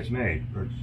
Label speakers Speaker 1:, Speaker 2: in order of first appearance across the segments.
Speaker 1: it's made.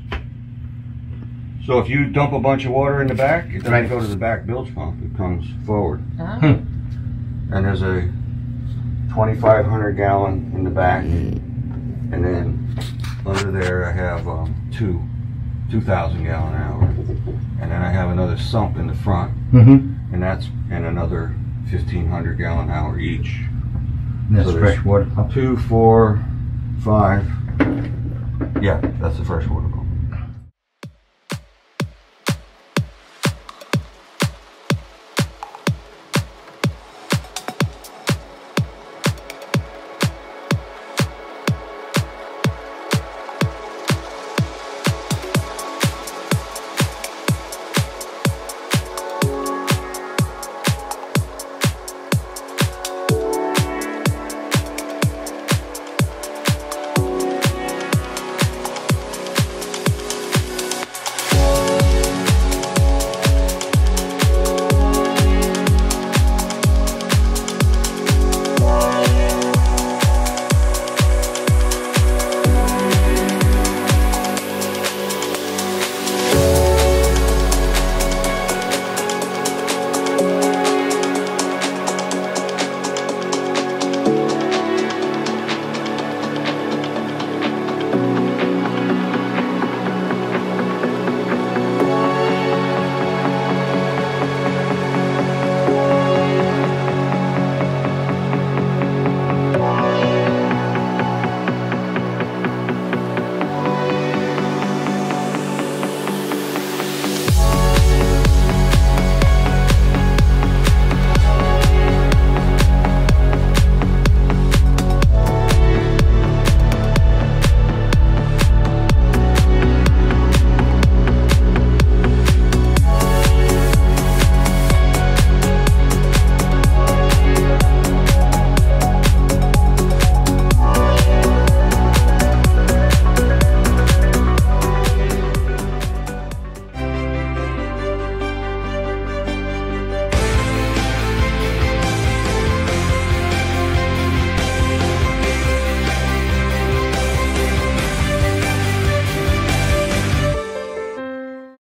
Speaker 1: So if you dump a bunch of water in the back, it doesn't go to the back bilge pump, it comes forward. And there's a 2,500 gallon in the back, and then under there I have 2,000 gallon hour, and then I have another sump in the front, and that's another 1,500 gallon hour each.
Speaker 2: And that's
Speaker 1: so
Speaker 2: fresh water pump?
Speaker 1: 2, 4, 5. Yeah, that's the freshwater pump.